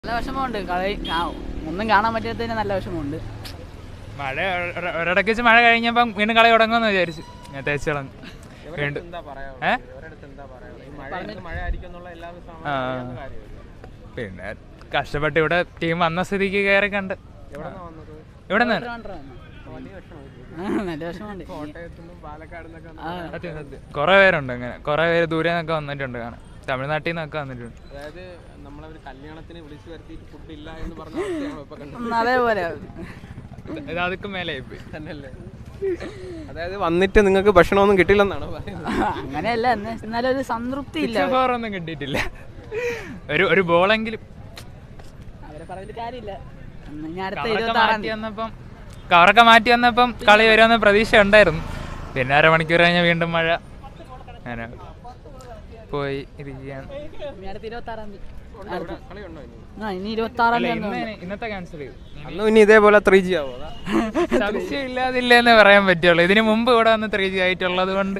നല്ല വിഷമമുണ്ട്. കളി ഒന്നും കാണാൻ പറ്റാത്തതിന് നല്ല വിഷമമുണ്ട്. മഴ ഒരിടയ്ക്ക് വെച്ച് മഴ കഴിഞ്ഞപ്പം വീണ്ടും കളി തുടങ്ങുമെന്ന് വിചാരിച്ചു. ഞാൻ തേച്ച് കളഞ്ഞു വീണ്ടും. പിന്നെ കഷ്ടപ്പെട്ട് ഇവിടെ ടീം വന്ന സ്ഥിതിക്ക് കയറി കണ്ട് ഇവിടെ നിന്ന് കുറെ പേരുണ്ട്. അങ്ങനെ കുറെ പേര് ദൂരെ നിന്നൊക്കെ വന്നിട്ടുണ്ട് കാണാൻ. തമിഴ്നാട്ടിൽ നിന്നൊക്കെ വന്നിട്ടുണ്ട്. അതേപോലെ അതൊക്കെ മേലെ അതായത് വന്നിട്ട് നിങ്ങൾക്ക് ഭക്ഷണമൊന്നും കിട്ടില്ലെന്നാണോ? അങ്ങനെയല്ല, എന്നാലും ഒരു സംതൃപ്തി ഇല്ല. ഒന്നും കിട്ടിയിട്ടില്ല. ഒരു ബോളെങ്കിലും അവരെ പറഞ്ഞിട്ട് കാര്യമില്ല. കവറൊക്കെ മാറ്റി വന്നപ്പം കളി വരുമെന്ന് പ്രതീക്ഷ ഉണ്ടായിരുന്നു. പിന്നെ അരമണിക്കൂർ കഴിഞ്ഞാൽ വീണ്ടും മഴ. അങ്ങനെ പോയി ഇരിക്കുകയാണ്. ഇന്നത്തെ ക്യാൻസൽ ചെയ്തു. ഇനി ഇതേപോലെ 3G ആവോ? സംശയം ഇല്ലാതില്ല എന്ന് പറയാൻ പറ്റുള്ളൂ. ഇതിന് മുമ്പ് ഇവിടെ വന്ന് 3G ആയിട്ടുള്ളത് കൊണ്ട്.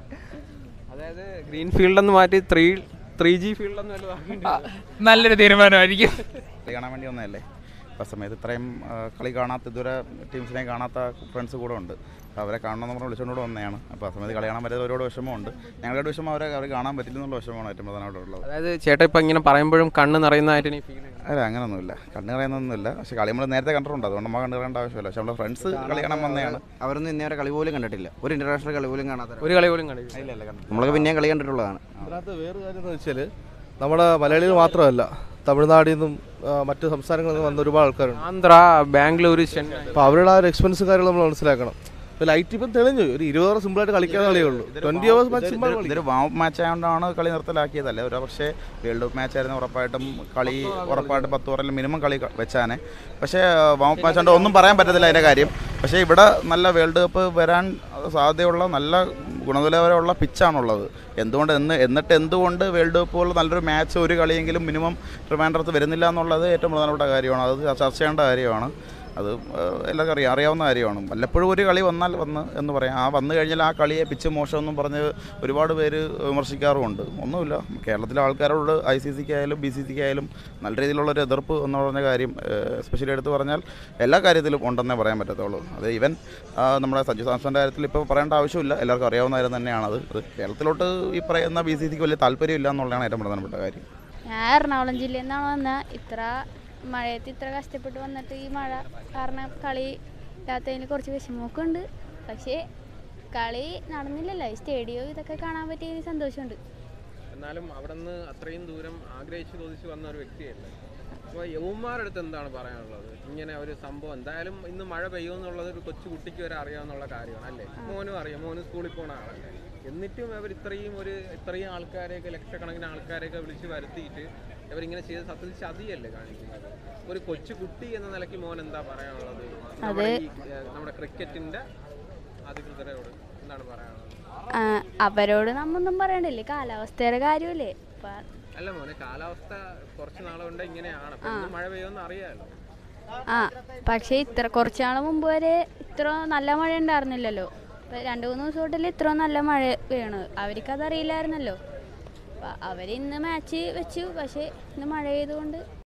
അതായത് ഗ്രീൻ ഫീൽഡ് എന്ന് മാറ്റി 3G ഫീൽഡ് നല്ലൊരു തീരുമാനമായിരിക്കും. കളി കാണാൻ വേണ്ടി വന്നതല്ലേ. ആ സമയത്ത് ഇത്രയും കളി കാണാത്ത, ഇതുവരെ ടീംസിനെ കാണാത്ത ഫ്രണ്ട്സ് കൂടെ ഉണ്ട്. അപ്പോൾ അവരെ കാണണമെന്ന് പറഞ്ഞ് വിളിച്ചുകൊണ്ട് വന്നതാണ്. അപ്പോൾ ആ സമയത്ത് കളി കാണാൻ പറ്റാത്ത ഒരുപാട് വിഷമമുണ്ട്. ഞങ്ങളുടെ വിഷമം അവർ കാണാൻ പറ്റില്ലെന്നുള്ള വിഷമമാണ് ഏറ്റവും പ്രധാനമായിട്ടുള്ളത്. അതായത് ചേട്ടാ ഇപ്പം ഇങ്ങനെ പറയുമ്പോഴും കണ്ണ് നിറയുന്നതായിട്ട് അല്ല, അങ്ങനെയൊന്നുമില്ല. കണ്ണ് നിറയുന്നൊന്നുമില്ല. പക്ഷേ കളി നമ്മൾ നേരത്തെ കണ്ടിട്ടുണ്ട്. അതുകൊണ്ട് നമ്മൾ കണ്ടു പറയേണ്ട ആവശ്യമില്ല. പക്ഷേ നമ്മുടെ ഫ്രണ്ട്സ് കളി കാണാൻ വന്നതാണ്. അവരൊന്നും ഇന്നേരെ കളി പോലും കണ്ടിട്ടില്ല. ഒരു ഇന്റർനാഷണൽ കളി പോലും കാണാത്ത, ഒരു കളി പോലും കണ്ടിട്ടില്ല. ഇല്ല, നമ്മളൊക്കെ പിന്നെയും കളി കണ്ടിട്ടുള്ളതാണ്. അതിനകത്ത് വേറൊരു കാര്യം എന്ന് വെച്ചാൽ നമ്മുടെ മലയാളികൾ മാത്രമല്ല, തമിഴ്നാട്ടിൽ നിന്നും മറ്റ് സംസ്ഥാനങ്ങളിൽ നിന്ന് വന്ന ഒരുപാട് ആൾക്കാരുണ്ട്. ആന്ധ്ര, ബാംഗ്ലൂർ, ചെന്നൈ. അപ്പോൾ അവരുടെ ആ ഒരു എക്സ്പെൻസ് കാര്യങ്ങൾ നമ്മൾ മനസ്സിലാക്കണം. ഇപ്പോൾ ലൈറ്റ് ഇപ്പം തെളിഞ്ഞു. ഒരു 20 ഓവർ സിമ്പിളായിട്ട് കളിക്കാതെ കളിയുള്ളൂ. 20 ഓവേഴ്സ് മാച്ച് സിമ്പിൾ. ഇതൊരു വാം മാച്ച് ആയതുകൊണ്ടാണ് കളി നിർത്തലാക്കിയതല്ലേ. ഒരു പക്ഷേ വേൾഡ് കപ്പ് മാച്ച് ആയിരുന്നു. ഉറപ്പായിട്ടും 10 ഓവറിൽ മിനിമം കളി വെച്ചാനെ. പക്ഷേ വാം മാച്ച് കൊണ്ട് ഒന്നും പറയാൻ പറ്റത്തില്ല അതിൻ്റെ കാര്യം. പക്ഷേ ഇവിടെ നല്ല വേൾഡ് കപ്പ് വരാൻ സാധ്യതയുള്ള നല്ല ഗുണനിലവാരമുള്ള പിച്ചാണുള്ളത്. എന്നിട്ട് എന്തുകൊണ്ട് വേൾഡ് കപ്പ് പോലെ നല്ലൊരു മാച്ച്, ഒരു കളിയെങ്കിലും മിനിമം ട്രിവാൻഡ്രത്ത് വരുന്നില്ല എന്നുള്ളത് ഏറ്റവും പ്രധാനപ്പെട്ട കാര്യമാണ്. അത് ചർച്ച ചെയ്യേണ്ട കാര്യമാണ്. അത് എല്ലാവർക്കും അറിയാവുന്ന കാര്യമാണ്. വല്ലപ്പോഴും ഒരു കളി വന്നാൽ എന്ന് പറയാം. വന്നു കഴിഞ്ഞാൽ ആ കളിയെ പിച്ച് മോശമെന്നും പറഞ്ഞ് ഒരുപാട് പേര് വിമർശിക്കാറുമുണ്ട്. ഒന്നുമില്ല, കേരളത്തിലെ ആൾക്കാരോട് ICC-ക്കായാലും BCCക്കായാലും നല്ല രീതിയിലുള്ളൊരു എതിർപ്പ് എന്ന് പറഞ്ഞ കാര്യം എസ്പെഷ്യലി എടുത്ത് പറഞ്ഞാൽ എല്ലാ കാര്യത്തിലും ഉണ്ടെന്നേ പറയാൻ പറ്റത്തുള്ളൂ. അത് ഈവൻ നമ്മുടെ സഞ്ജു സാംസന്റെ കാര്യത്തിൽ ഇപ്പോൾ പറയേണ്ട ആവശ്യമില്ല. എല്ലാവർക്കും അറിയാവുന്ന കാര്യം തന്നെയാണത്. കേരളത്തിലോട്ട് ഈ പറയുന്ന BCCക്ക് വലിയ താല്പര്യമില്ല എന്നുള്ളതാണ് ഏറ്റവും പ്രധാനപ്പെട്ട കാര്യം. ഞാൻ എറണാകുളം ജില്ലയിൽ നിന്നാണ് വന്നത്. മഴയത്ത് ഇത്ര കഷ്ടപ്പെട്ട് വന്നിട്ട് ഈ മഴ കാരണം കളി ഇല്ലാത്തതിന് കുറച്ച് വിഷമമൊക്കെ ഉണ്ട്. പക്ഷേ കളി നടന്നില്ലല്ലോ. ഈ സ്റ്റേഡിയം ഇതൊക്കെ കാണാൻ പറ്റിയതിന് സന്തോഷമുണ്ട്. എന്നാലും അവിടെ നിന്ന് അത്രയും ദൂരം ആഗ്രഹിച്ച് കൊതിച്ച് വന്ന ഒരു വ്യക്തിയല്ലേ. അപ്പോൾ യൗമാരുടെ അടുത്ത് എന്താണ് പറയാനുള്ളത്? ഇങ്ങനെ ഒരു സംഭവം എന്തായാലും ഇന്ന് മഴ പെയ്യുമെന്നുള്ളത് ഒരു കൊച്ചു കുട്ടിക്ക് വരെ അറിയാവുന്നുള്ള കാര്യമാണ് അല്ലേ. മോനും അറിയാം, മോനും സ്കൂളിൽ പോകുന്ന ആളല്ലേ. എന്നിട്ടും അവർ ഇത്രയും ആൾക്കാരെയൊക്കെ, ലക്ഷക്കണക്കിന് ആൾക്കാരെയൊക്കെ വിളിച്ച് വരുത്തിയിട്ട് അവരിങ്ങനെ ചെയ്ത് സത്യത്തിൽ ചതിയല്ലേ കാണിക്കുന്നത്. ഒരു കൊച്ചു കുട്ടി എന്ന നിലയ്ക്ക് മോൻ എന്താ പറയാനുള്ളത്? നമ്മുടെ ക്രിക്കറ്റിന്റെ അധികൃതരോട് എന്താണ് പറയാനുള്ളത്? അവരോട് നമ്മൊന്നും പറയണ്ടില്ലേ, കാലാവസ്ഥയുടെ കാര്യമല്ലേ. അല്ല മോനെ, കാലാവസ്ഥ കുറച്ച് നാളുകൊണ്ട് ഇങ്ങനെയാണ്. മഴ പെയ്യുമെന്ന് അറിയാമല്ലോ. പക്ഷേ കുറച്ച് നാൾ മുമ്പ് വരെ ഇത്ര നല്ല മഴ ഉണ്ടായിരുന്നില്ലല്ലോ. 2-3 ദിവസം തൊട്ടല്ലേ ഇത്ര നല്ല മഴ വീണത്. അവർക്കതറിയില്ലായിരുന്നല്ലോ. അവരിന്ന് മാച്ച് വെച്ചു. പക്ഷേ ഇന്ന് മഴ പെയ്തുകൊണ്ട്